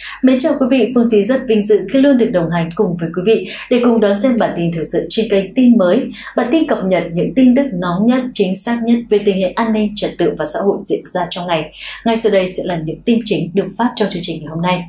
Mến chào quý vị, Phương Thúy rất vinh dự khi luôn được đồng hành cùng với quý vị để cùng đón xem bản tin thời sự trên kênh Tin Mới. Bản tin cập nhật những tin tức nóng nhất, chính xác nhất về tình hình an ninh, trật tự và xã hội diễn ra trong ngày. Ngay sau đây sẽ là những tin chính được phát trong chương trình ngày hôm nay.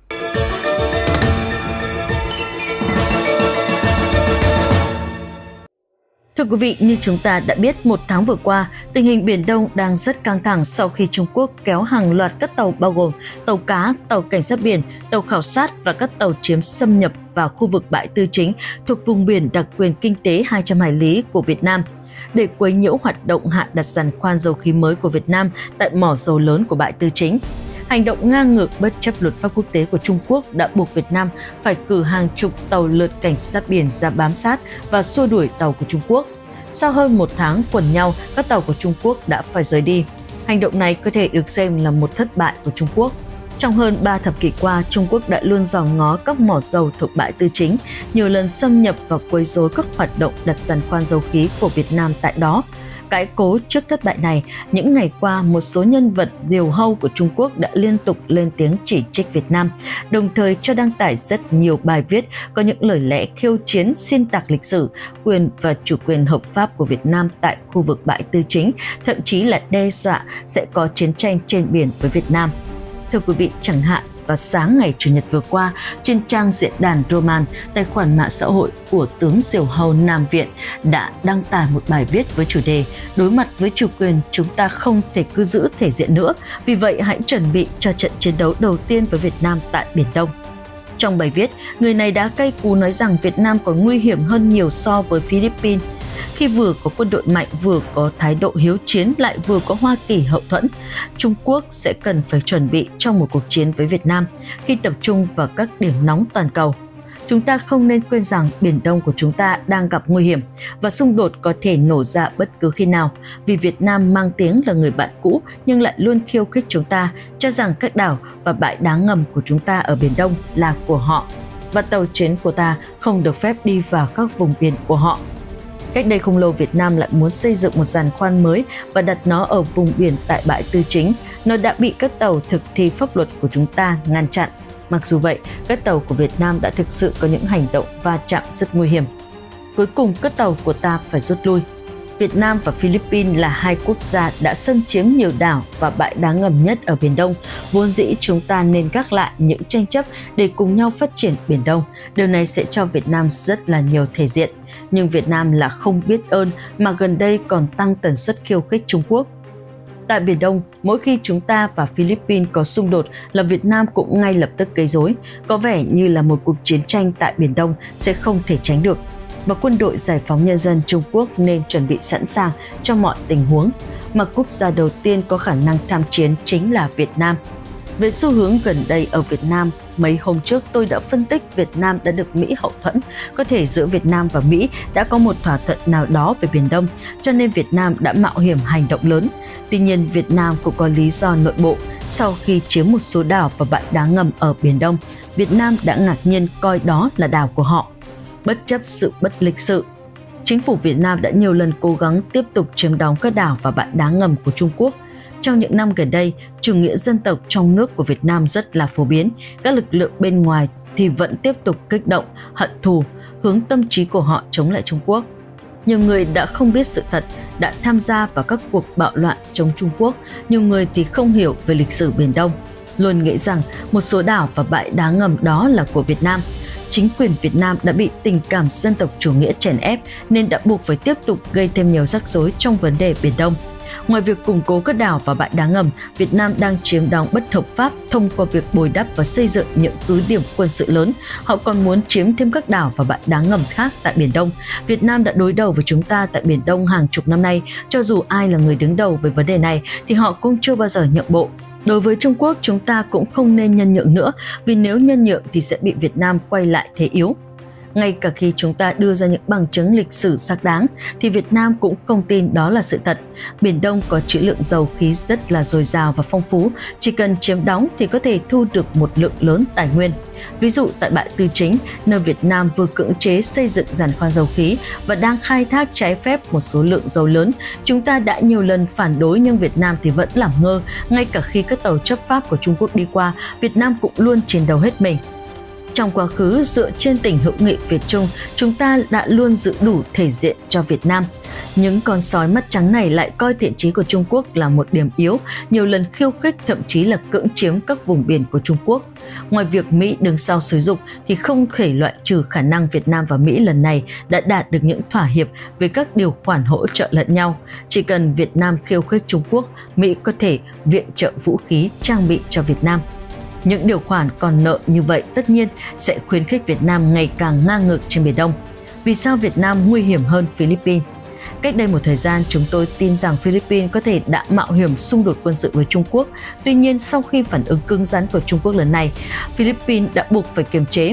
Thưa quý vị, như chúng ta đã biết, một tháng vừa qua, tình hình Biển Đông đang rất căng thẳng sau khi Trung Quốc kéo hàng loạt các tàu bao gồm tàu cá, tàu cảnh sát biển, tàu khảo sát và các tàu chiếm xâm nhập vào khu vực bãi tư chính thuộc vùng biển đặc quyền kinh tế 200 hải lý của Việt Nam để quấy nhiễu hoạt động hạ đặt giàn khoan dầu khí mới của Việt Nam tại mỏ dầu lớn của bãi tư chính. Hành động ngang ngược bất chấp luật pháp quốc tế của Trung Quốc đã buộc Việt Nam phải cử hàng chục tàu lượt cảnh sát biển ra bám sát và xua đuổi tàu của Trung Quốc. Sau hơn một tháng quần nhau, các tàu của Trung Quốc đã phải rời đi. Hành động này có thể được xem là một thất bại của Trung Quốc. Trong hơn 3 thập kỷ qua, Trung Quốc đã luôn dòm ngó các mỏ dầu thuộc bãi tư chính, nhiều lần xâm nhập và quấy rối các hoạt động đặt giàn khoan dầu khí của Việt Nam tại đó. Cãi cố trước thất bại này, những ngày qua, một số nhân vật diều hâu của Trung Quốc đã liên tục lên tiếng chỉ trích Việt Nam, đồng thời cho đăng tải rất nhiều bài viết có những lời lẽ khiêu chiến, xuyên tạc lịch sử, quyền và chủ quyền hợp pháp của Việt Nam tại khu vực bãi tư chính, thậm chí là đe dọa sẽ có chiến tranh trên biển với Việt Nam. Thưa quý vị, chẳng hạn, vào sáng ngày Chủ nhật vừa qua, trên trang diễn đàn Roman, tài khoản mạng xã hội của tướng diều hâu Nam Viện đã đăng tải một bài viết với chủ đề "Đối mặt với chủ quyền, chúng ta không thể cứ giữ thể diện nữa, vì vậy hãy chuẩn bị cho trận chiến đấu đầu tiên với Việt Nam tại Biển Đông." Trong bài viết, người này đã cay cú nói rằng Việt Nam còn nguy hiểm hơn nhiều so với Philippines. Khi vừa có quân đội mạnh, vừa có thái độ hiếu chiến, lại vừa có Hoa Kỳ hậu thuẫn, Trung Quốc sẽ cần phải chuẩn bị trong một cuộc chiến với Việt Nam khi tập trung vào các điểm nóng toàn cầu. Chúng ta không nên quên rằng Biển Đông của chúng ta đang gặp nguy hiểm và xung đột có thể nổ ra bất cứ khi nào, vì Việt Nam mang tiếng là người bạn cũ nhưng lại luôn khiêu khích chúng ta, cho rằng các đảo và bãi đá ngầm của chúng ta ở Biển Đông là của họ và tàu chiến của ta không được phép đi vào các vùng biển của họ. Cách đây không lâu, Việt Nam lại muốn xây dựng một giàn khoan mới và đặt nó ở vùng biển tại bãi tư chính. Nó đã bị các tàu thực thi pháp luật của chúng ta ngăn chặn. Mặc dù vậy, các tàu của Việt Nam đã thực sự có những hành động va chạm rất nguy hiểm. Cuối cùng, các tàu của ta phải rút lui. Việt Nam và Philippines là hai quốc gia đã xâm chiếm nhiều đảo và bãi đá ngầm nhất ở Biển Đông. Vốn dĩ chúng ta nên gác lại những tranh chấp để cùng nhau phát triển Biển Đông. Điều này sẽ cho Việt Nam rất là nhiều thể diện. Nhưng Việt Nam là không biết ơn mà gần đây còn tăng tần suất khiêu khích Trung Quốc. Tại Biển Đông, mỗi khi chúng ta và Philippines có xung đột là Việt Nam cũng ngay lập tức gây rối. Có vẻ như là một cuộc chiến tranh tại Biển Đông sẽ không thể tránh được. Và quân đội giải phóng nhân dân Trung Quốc nên chuẩn bị sẵn sàng cho mọi tình huống. Mà quốc gia đầu tiên có khả năng tham chiến chính là Việt Nam. Về xu hướng gần đây ở Việt Nam, mấy hôm trước tôi đã phân tích Việt Nam đã được Mỹ hậu thuẫn. Có thể giữa Việt Nam và Mỹ đã có một thỏa thuận nào đó về Biển Đông, cho nên Việt Nam đã mạo hiểm hành động lớn. Tuy nhiên, Việt Nam cũng có lý do nội bộ. Sau khi chiếm một số đảo và bãi đá ngầm ở Biển Đông, Việt Nam đã ngạc nhiên coi đó là đảo của họ. Bất chấp sự bất lịch sự, chính phủ Việt Nam đã nhiều lần cố gắng tiếp tục chiếm đóng các đảo và bãi đá ngầm của Trung Quốc. Trong những năm gần đây, chủ nghĩa dân tộc trong nước của Việt Nam rất là phổ biến. Các lực lượng bên ngoài thì vẫn tiếp tục kích động, hận thù, hướng tâm trí của họ chống lại Trung Quốc. Nhiều người đã không biết sự thật, đã tham gia vào các cuộc bạo loạn chống Trung Quốc. Nhiều người thì không hiểu về lịch sử Biển Đông, luôn nghĩ rằng một số đảo và bãi đá ngầm đó là của Việt Nam. Chính quyền Việt Nam đã bị tình cảm dân tộc chủ nghĩa chèn ép nên đã buộc phải tiếp tục gây thêm nhiều rắc rối trong vấn đề Biển Đông. Ngoài việc củng cố các đảo và bãi đá ngầm, Việt Nam đang chiếm đóng bất hợp pháp thông qua việc bồi đắp và xây dựng những cứ điểm quân sự lớn. Họ còn muốn chiếm thêm các đảo và bãi đá ngầm khác tại Biển Đông. Việt Nam đã đối đầu với chúng ta tại Biển Đông hàng chục năm nay. Cho dù ai là người đứng đầu với vấn đề này thì họ cũng chưa bao giờ nhượng bộ. Đối với Trung Quốc, chúng ta cũng không nên nhân nhượng nữa, vì nếu nhân nhượng thì sẽ bị Việt Nam quay lại thế yếu. Ngay cả khi chúng ta đưa ra những bằng chứng lịch sử xác đáng, thì Việt Nam cũng không tin đó là sự thật. Biển Đông có trữ lượng dầu khí rất là dồi dào và phong phú, chỉ cần chiếm đóng thì có thể thu được một lượng lớn tài nguyên. Ví dụ tại bãi Tư Chính, nơi Việt Nam vừa cưỡng chế xây dựng giàn khoan dầu khí và đang khai thác trái phép một số lượng dầu lớn, chúng ta đã nhiều lần phản đối nhưng Việt Nam thì vẫn làm ngơ. Ngay cả khi các tàu chấp pháp của Trung Quốc đi qua, Việt Nam cũng luôn chiến đấu hết mình. Trong quá khứ, dựa trên tình hữu nghị Việt-Trung, chúng ta đã luôn giữ đủ thể diện cho Việt Nam. Những con sói mắt trắng này lại coi thiện chí của Trung Quốc là một điểm yếu, nhiều lần khiêu khích thậm chí là cưỡng chiếm các vùng biển của Trung Quốc. Ngoài việc Mỹ đứng sau xúi giục thì không thể loại trừ khả năng Việt Nam và Mỹ lần này đã đạt được những thỏa hiệp về các điều khoản hỗ trợ lẫn nhau. Chỉ cần Việt Nam khiêu khích Trung Quốc, Mỹ có thể viện trợ vũ khí, trang bị cho Việt Nam. Những điều khoản còn nợ như vậy tất nhiên sẽ khuyến khích Việt Nam ngày càng ngang ngược trên Biển Đông. Vì sao Việt Nam nguy hiểm hơn Philippines? Cách đây một thời gian, chúng tôi tin rằng Philippines có thể đã mạo hiểm xung đột quân sự với Trung Quốc. Tuy nhiên, sau khi phản ứng cứng rắn của Trung Quốc lần này, Philippines đã buộc phải kiềm chế.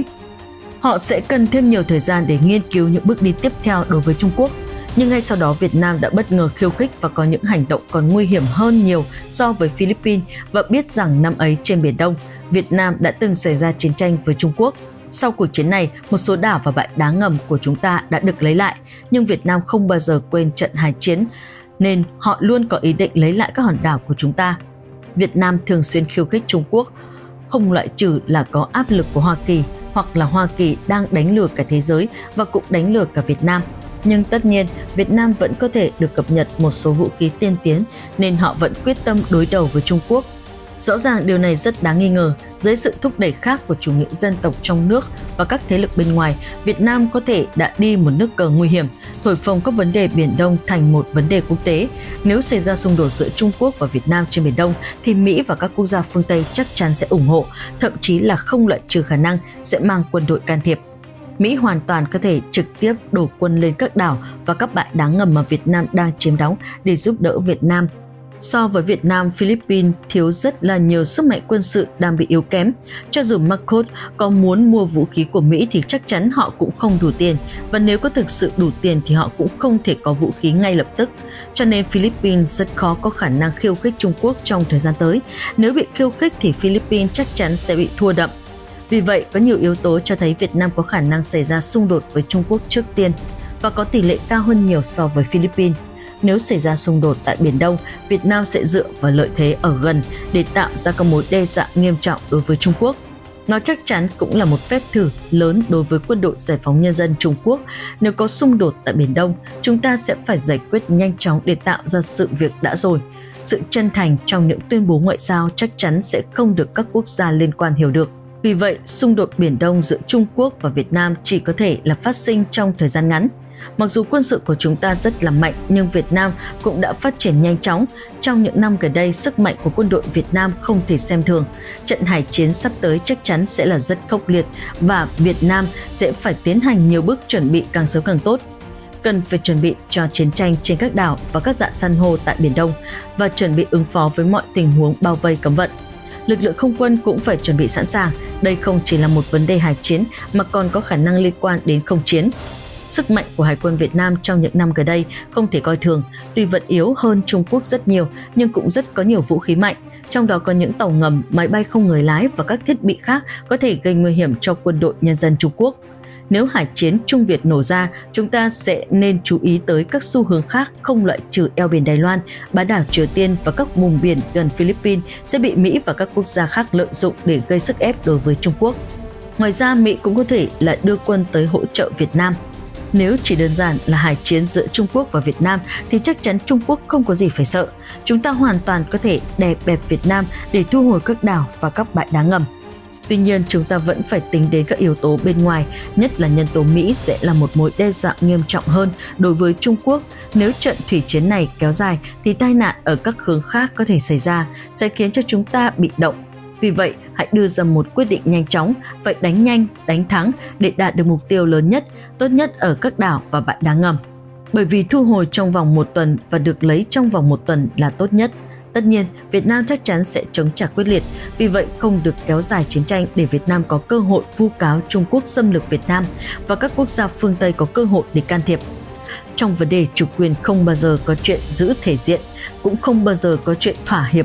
Họ sẽ cần thêm nhiều thời gian để nghiên cứu những bước đi tiếp theo đối với Trung Quốc. Nhưng ngay sau đó, Việt Nam đã bất ngờ khiêu khích và có những hành động còn nguy hiểm hơn nhiều so với Philippines và biết rằng năm ấy trên Biển Đông, Việt Nam đã từng xảy ra chiến tranh với Trung Quốc. Sau cuộc chiến này, một số đảo và bãi đá ngầm của chúng ta đã được lấy lại, nhưng Việt Nam không bao giờ quên trận hải chiến, nên họ luôn có ý định lấy lại các hòn đảo của chúng ta. Việt Nam thường xuyên khiêu khích Trung Quốc, không loại trừ là có áp lực của Hoa Kỳ, hoặc là Hoa Kỳ đang đánh lừa cả thế giới và cũng đánh lừa cả Việt Nam. Nhưng tất nhiên, Việt Nam vẫn có thể được cập nhật một số vũ khí tiên tiến, nên họ vẫn quyết tâm đối đầu với Trung Quốc. Rõ ràng điều này rất đáng nghi ngờ, dưới sự thúc đẩy khác của chủ nghĩa dân tộc trong nước và các thế lực bên ngoài, Việt Nam có thể đã đi một nước cờ nguy hiểm, thổi phồng các vấn đề Biển Đông thành một vấn đề quốc tế. Nếu xảy ra xung đột giữa Trung Quốc và Việt Nam trên Biển Đông, thì Mỹ và các quốc gia phương Tây chắc chắn sẽ ủng hộ, thậm chí là không loại trừ khả năng sẽ mang quân đội can thiệp. Mỹ hoàn toàn có thể trực tiếp đổ quân lên các đảo và các bãi đá ngầm mà Việt Nam đang chiếm đóng để giúp đỡ Việt Nam. So với Việt Nam, Philippines thiếu rất là nhiều sức mạnh quân sự đang bị yếu kém. Cho dù Marcos có muốn mua vũ khí của Mỹ thì chắc chắn họ cũng không đủ tiền, và nếu có thực sự đủ tiền thì họ cũng không thể có vũ khí ngay lập tức. Cho nên Philippines rất khó có khả năng khiêu khích Trung Quốc trong thời gian tới. Nếu bị khiêu khích thì Philippines chắc chắn sẽ bị thua đậm. Vì vậy, có nhiều yếu tố cho thấy Việt Nam có khả năng xảy ra xung đột với Trung Quốc trước tiên và có tỷ lệ cao hơn nhiều so với Philippines. Nếu xảy ra xung đột tại Biển Đông, Việt Nam sẽ dựa vào lợi thế ở gần để tạo ra các mối đe dọa nghiêm trọng đối với Trung Quốc. Nó chắc chắn cũng là một phép thử lớn đối với quân đội giải phóng nhân dân Trung Quốc. Nếu có xung đột tại Biển Đông, chúng ta sẽ phải giải quyết nhanh chóng để tạo ra sự việc đã rồi. Sự chân thành trong những tuyên bố ngoại giao chắc chắn sẽ không được các quốc gia liên quan hiểu được. Vì vậy, xung đột Biển Đông giữa Trung Quốc và Việt Nam chỉ có thể là phát sinh trong thời gian ngắn. Mặc dù quân sự của chúng ta rất là mạnh, nhưng Việt Nam cũng đã phát triển nhanh chóng. Trong những năm gần đây, sức mạnh của quân đội Việt Nam không thể xem thường. Trận hải chiến sắp tới chắc chắn sẽ là rất khốc liệt và Việt Nam sẽ phải tiến hành nhiều bước chuẩn bị càng sớm càng tốt. Cần phải chuẩn bị cho chiến tranh trên các đảo và các rạn san hô tại Biển Đông và chuẩn bị ứng phó với mọi tình huống bao vây cấm vận. Lực lượng không quân cũng phải chuẩn bị sẵn sàng. Đây không chỉ là một vấn đề hải chiến mà còn có khả năng liên quan đến không chiến. Sức mạnh của Hải quân Việt Nam trong những năm gần đây không thể coi thường, tuy vẫn yếu hơn Trung Quốc rất nhiều nhưng cũng rất có nhiều vũ khí mạnh, trong đó có những tàu ngầm, máy bay không người lái và các thiết bị khác có thể gây nguy hiểm cho quân đội nhân dân Trung Quốc. Nếu hải chiến Trung Việt nổ ra, chúng ta sẽ nên chú ý tới các xu hướng khác, không loại trừ eo biển Đài Loan, bán đảo Triều Tiên và các vùng biển gần Philippines sẽ bị Mỹ và các quốc gia khác lợi dụng để gây sức ép đối với Trung Quốc. Ngoài ra, Mỹ cũng có thể là đưa quân tới hỗ trợ Việt Nam. Nếu chỉ đơn giản là hải chiến giữa Trung Quốc và Việt Nam thì chắc chắn Trung Quốc không có gì phải sợ. Chúng ta hoàn toàn có thể đè bẹp Việt Nam để thu hồi các đảo và các bãi đá ngầm. Tuy nhiên, chúng ta vẫn phải tính đến các yếu tố bên ngoài, nhất là nhân tố Mỹ sẽ là một mối đe dọa nghiêm trọng hơn đối với Trung Quốc. Nếu trận thủy chiến này kéo dài thì tai nạn ở các hướng khác có thể xảy ra, sẽ khiến cho chúng ta bị động. Vì vậy, hãy đưa ra một quyết định nhanh chóng, phải đánh nhanh, đánh thắng để đạt được mục tiêu lớn nhất, tốt nhất ở các đảo và bãi đá ngầm. Bởi vì thu hồi trong vòng 1 tuần và được lấy trong vòng 1 tuần là tốt nhất. Tất nhiên, Việt Nam chắc chắn sẽ chống trả quyết liệt, vì vậy không được kéo dài chiến tranh để Việt Nam có cơ hội vu cáo Trung Quốc xâm lược Việt Nam và các quốc gia phương Tây có cơ hội để can thiệp. Trong vấn đề chủ quyền không bao giờ có chuyện giữ thể diện, cũng không bao giờ có chuyện thỏa hiệp.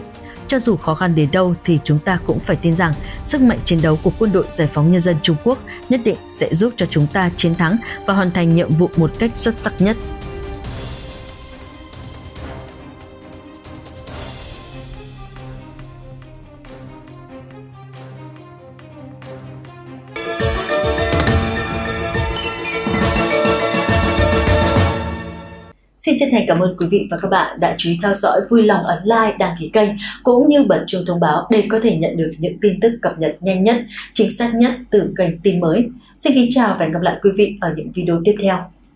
Cho dù khó khăn đến đâu thì chúng ta cũng phải tin rằng sức mạnh chiến đấu của Quân đội Giải phóng Nhân dân Trung Quốc nhất định sẽ giúp cho chúng ta chiến thắng và hoàn thành nhiệm vụ một cách xuất sắc nhất. Xin chân thành cảm ơn quý vị và các bạn đã chú ý theo dõi, vui lòng ấn like, đăng ký kênh cũng như bật chuông thông báo để có thể nhận được những tin tức cập nhật nhanh nhất, chính xác nhất từ kênh tin mới. Xin kính chào và hẹn gặp lại quý vị ở những video tiếp theo.